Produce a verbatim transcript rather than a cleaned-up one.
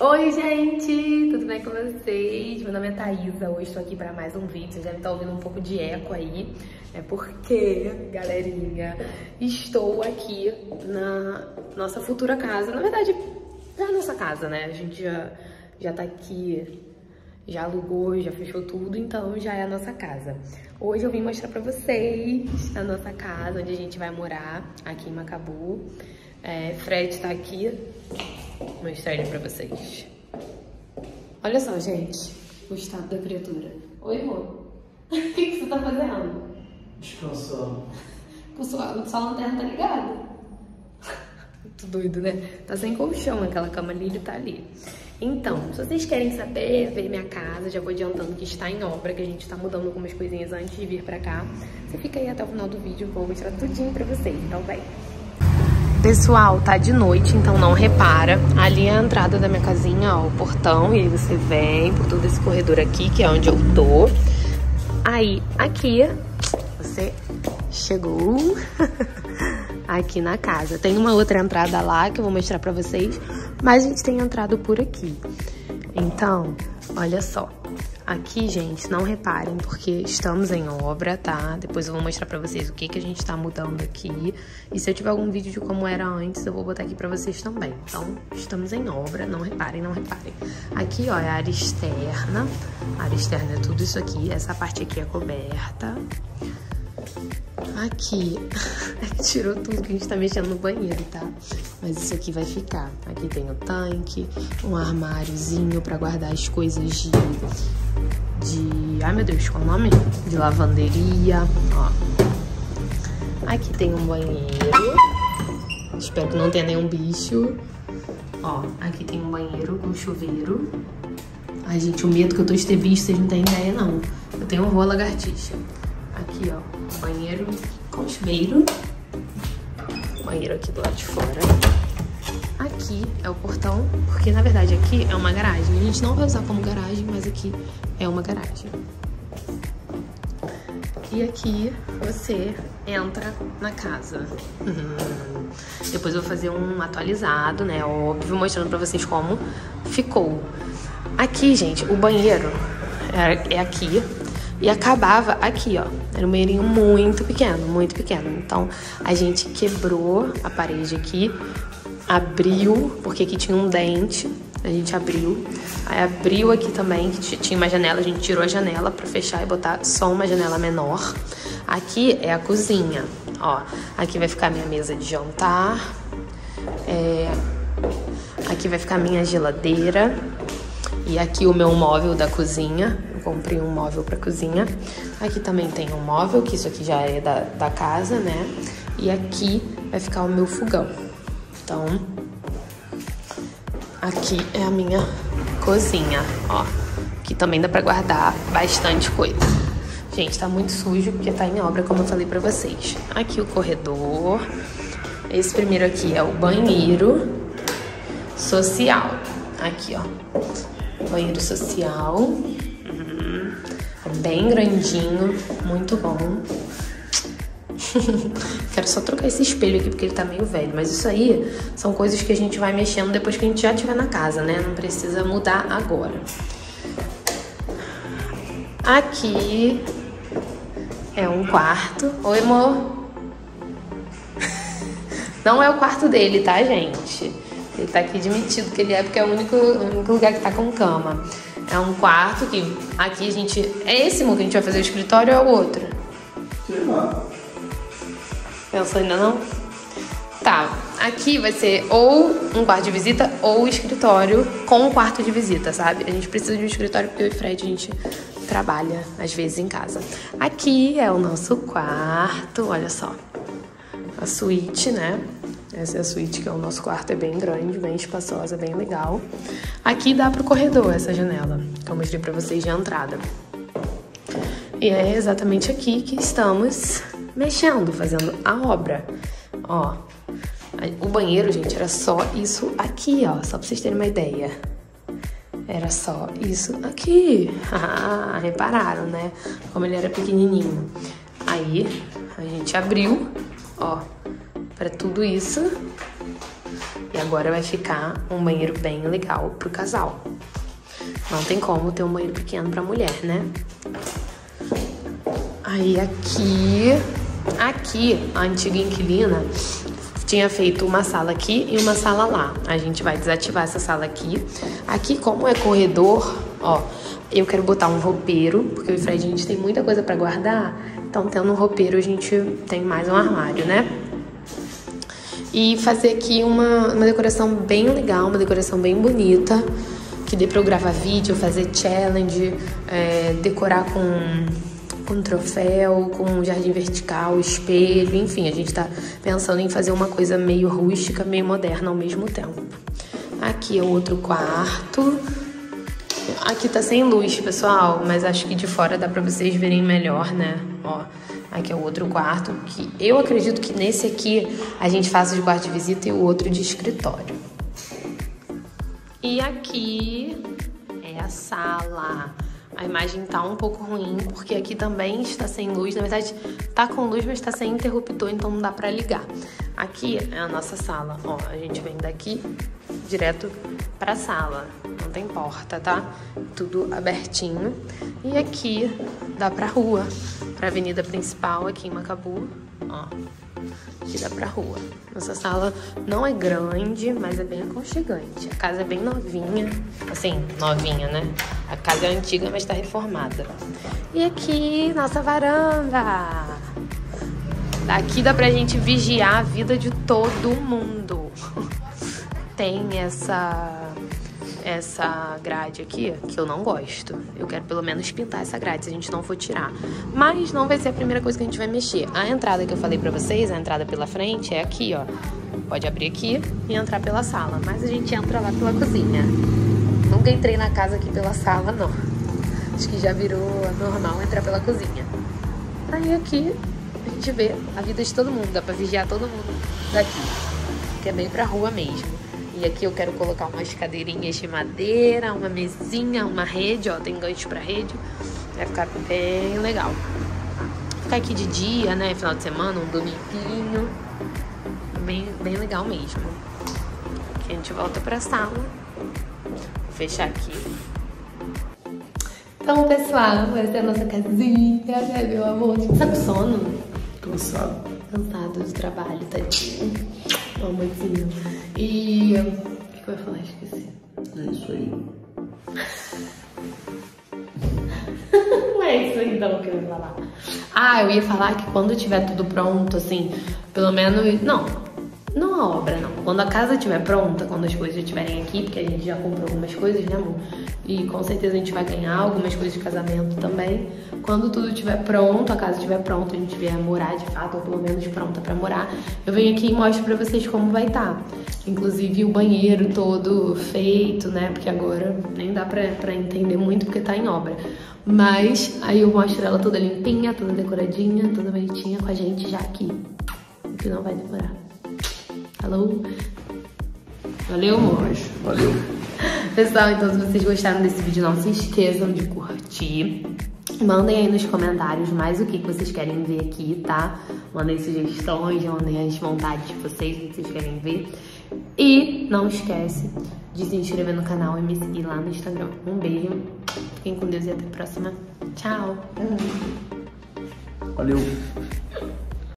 Oi gente, tudo bem com vocês? Meu nome é Thaisa, hoje estou aqui para mais um vídeo. Vocês devem estar ouvindo um pouco de eco aí. É porque, galerinha, estou aqui na nossa futura casa. Na verdade, já é a nossa casa, né? A gente já, já tá aqui, já alugou, já fechou tudo, então já é a nossa casa. Hoje eu vim mostrar pra vocês a nossa casa, onde a gente vai morar, aqui em Macabu. É, Fred tá aqui. Vou mostrar ele pra vocês. Olha só, gente, o estado da criatura. Oi, amor. O que, que você tá fazendo? Descansando. Com sua, sua lanterna tá ligada? Muito doido, né? Tá sem colchão, aquela cama ali, ele tá ali. Então, se vocês querem saber, ver minha casa, já vou adiantando que está em obra, que a gente tá mudando algumas coisinhas antes de vir pra cá. Você fica aí até o final do vídeo, vou mostrar tudinho pra vocês, então vai. Pessoal, tá de noite, então não repara. Ali é a entrada da minha casinha, ó, o portão. E aí você vem por todo esse corredor aqui, que é onde eu tô. Aí, aqui, você chegou aqui na casa. Tem uma outra entrada lá que eu vou mostrar pra vocês, mas a gente tem entrado por aqui. Então, olha só. Aqui, gente, não reparem, porque estamos em obra, tá? Depois eu vou mostrar pra vocês o que que a gente tá mudando aqui. E se eu tiver algum vídeo de como era antes, eu vou botar aqui pra vocês também. Então, estamos em obra, não reparem, não reparem. Aqui, ó, é a área externa. A área externa é tudo isso aqui. Essa parte aqui é coberta. Aqui, tirou tudo que a gente tá mexendo no banheiro, tá? Mas isso aqui vai ficar. Aqui tem o tanque, um armáriozinho pra guardar as coisas de... de... ai, meu Deus, qual é o nome? De lavanderia, ó. Aqui tem um banheiro. Espero que não tenha nenhum bicho. Ó, aqui tem um banheiro com chuveiro. Ai, gente, o medo que eu tô de ter visto, vocês não têm ideia, não. Eu tenho horror à lagartixa. Aqui, ó, banheiro com chuveiro. Banheiro aqui do lado de fora. Aqui é o portão, porque na verdade aqui é uma garagem. A gente não vai usar como garagem, mas aqui é uma garagem. E aqui você entra na casa. Hum. Depois eu vou fazer um atualizado, né? Óbvio, mostrando pra vocês como ficou. Aqui, gente, o banheiro é, é aqui. E acabava aqui, ó. Era um banheirinho muito pequeno, muito pequeno. Então, a gente quebrou a parede aqui, abriu, porque aqui tinha um dente. A gente abriu. Aí abriu aqui também, que tinha uma janela. A gente tirou a janela pra fechar e botar só uma janela menor. Aqui é a cozinha, ó. Aqui vai ficar minha mesa de jantar. É... Aqui vai ficar minha geladeira. E aqui o meu móvel da cozinha. Comprei um móvel pra cozinha. Aqui também tem um móvel, que isso aqui já é da, da casa, né? E aqui vai ficar o meu fogão. Então, aqui é a minha cozinha, ó. Aqui também dá pra guardar bastante coisa. Gente, tá muito sujo porque tá em obra, como eu falei pra vocês. Aqui o corredor. Esse primeiro aqui é o banheiro social. Aqui, ó. Banheiro social. Bem grandinho, muito bom. Quero só trocar esse espelho aqui porque ele tá meio velho. Mas isso aí são coisas que a gente vai mexendo depois que a gente já estiver na casa, né? Não precisa mudar agora. Aqui é um quarto. Oi, amor. Não é o quarto dele, tá, gente? Ele tá aqui admitido que ele é porque é o único, o único lugar que tá com cama. É um quarto que aqui a gente... É esse, amor, que a gente vai fazer o escritório ou é o outro? Sei lá. Pensou ainda não? Tá, aqui vai ser ou um quarto de visita ou um escritório com um quarto de visita, sabe? A gente precisa de um escritório porque eu e o Fred, a gente trabalha às vezes em casa. Aqui é o nosso quarto, olha só. A suíte, né? Essa é a suíte, que é o nosso quarto, é bem grande, bem espaçosa, bem legal. Aqui dá pro corredor essa janela, que eu mostrei pra vocês de entrada. E é exatamente aqui que estamos mexendo, fazendo a obra. Ó, o banheiro, gente, era só isso aqui, ó, só pra vocês terem uma ideia. Era só isso aqui. Ah, repararam, né? Como ele era pequenininho. Aí, a gente abriu, ó, para tudo isso. E agora vai ficar um banheiro bem legal pro casal. Não tem como ter um banheiro pequeno pra mulher, né? Aí aqui, aqui, a antiga inquilina tinha feito uma sala aqui e uma sala lá. A gente vai desativar essa sala aqui. Aqui, como é corredor, ó, eu quero botar um roupeiro, porque eu e o Fred, a gente tem muita coisa pra guardar. Então, tendo um roupeiro, a gente tem mais um armário, né? E fazer aqui uma, uma decoração bem legal, uma decoração bem bonita, que dê pra eu gravar vídeo, fazer challenge, é, decorar com, com troféu, com jardim vertical, espelho, enfim, a gente tá pensando em fazer uma coisa meio rústica, meio moderna ao mesmo tempo. Aqui é o outro quarto. Aqui tá sem luz, pessoal, mas acho que de fora dá pra vocês verem melhor, né? Ó, aqui é o outro quarto, que eu acredito que nesse aqui a gente faça de quarto de visita e o outro de escritório. E aqui é a sala. A imagem tá um pouco ruim, porque aqui também está sem luz. Na verdade, tá com luz, mas tá sem interruptor, então não dá pra ligar. Aqui é a nossa sala. Ó, a gente vem daqui direto pra sala. Não tem porta, tá? Tudo abertinho. E aqui dá pra rua, pra avenida principal aqui em Macabu. Ó, aqui dá pra rua. Nossa sala não é grande, mas é bem aconchegante. A casa é bem novinha. Assim, novinha, né? A casa é antiga, mas tá reformada. E aqui, nossa varanda. Daqui dá pra gente vigiar a vida de todo mundo. Tem essa... essa grade aqui, que eu não gosto. Eu quero pelo menos pintar essa grade, se a gente não for tirar. Mas não vai ser a primeira coisa que a gente vai mexer. A entrada que eu falei pra vocês, a entrada pela frente, é aqui, ó. Pode abrir aqui e entrar pela sala. Mas a gente entra lá pela cozinha. Nunca entrei na casa aqui pela sala, não. Acho que já virou normal entrar pela cozinha. Aí aqui a gente vê a vida de todo mundo. Dá pra vigiar todo mundo daqui. Que é bem pra rua mesmo. E aqui eu quero colocar umas cadeirinhas de madeira, uma mesinha, uma rede, ó, tem gancho pra rede. Vai ficar bem legal. Ficar aqui de dia, né, final de semana, um dominguinho. Bem, bem legal mesmo. Aqui a gente volta pra sala. Vou fechar aqui. Então, pessoal, essa é a nossa casinha, né, meu amor? Tá com sono? Cansado. Cansado do trabalho, tadinho. Ó, amorzinho. E... o que, que eu ia falar? Esqueci. É isso aí. Não é isso então que eu ia falar. Ah, eu ia falar que quando tiver tudo pronto, assim, pelo menos... Não, não a obra, não. Quando a casa estiver pronta, quando as coisas estiverem aqui, porque a gente já comprou algumas coisas, né, amor? E com certeza a gente vai ganhar algumas coisas de casamento também. Quando tudo estiver pronto, a casa estiver pronta, a gente vier morar de fato, ou pelo menos pronta pra morar, eu venho aqui e mostro pra vocês como vai estar. Inclusive o banheiro todo feito, né? Porque agora nem dá pra, pra entender muito porque tá em obra. Mas aí eu mostro ela toda limpinha, toda decoradinha, toda bonitinha com a gente já aqui. O que não vai demorar. Alô? Valeu, amor? Valeu. Pessoal, então se vocês gostaram desse vídeo, não se esqueçam de curtir. Mandem aí nos comentários mais o que vocês querem ver aqui, tá? Mandem sugestões, mandem as vontades de vocês, o que vocês querem ver. E não esquece de se inscrever no canal e me seguir lá no Instagram. Um beijo, fiquem com Deus e até a próxima. Tchau! Valeu!